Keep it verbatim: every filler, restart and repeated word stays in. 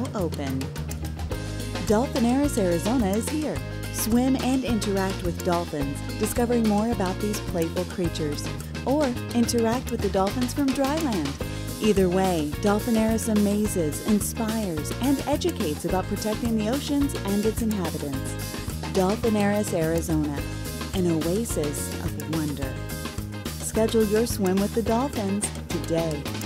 open. Dolphinaris Arizona is here. Swim and interact with dolphins, discovering more about these playful creatures. Or interact with the dolphins from dry land. Either way, Dolphinaris amazes, inspires, and educates about protecting the oceans and its inhabitants. Dolphinaris Arizona, an oasis of wonder. Schedule your swim with the dolphins today.